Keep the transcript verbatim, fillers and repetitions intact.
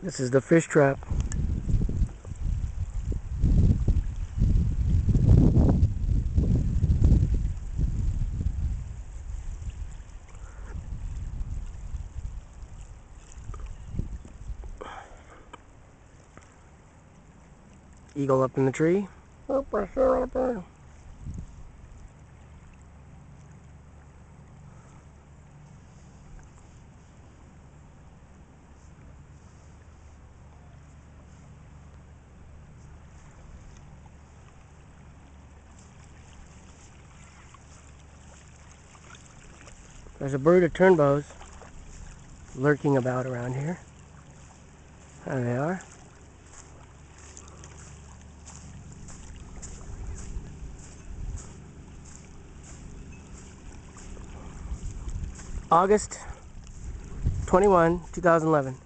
This is the fish trap. Eagle up in the tree. Oh, right there, right there. There's a brood of turnbows lurking about around here. There they are. August twenty-first, two thousand eleven.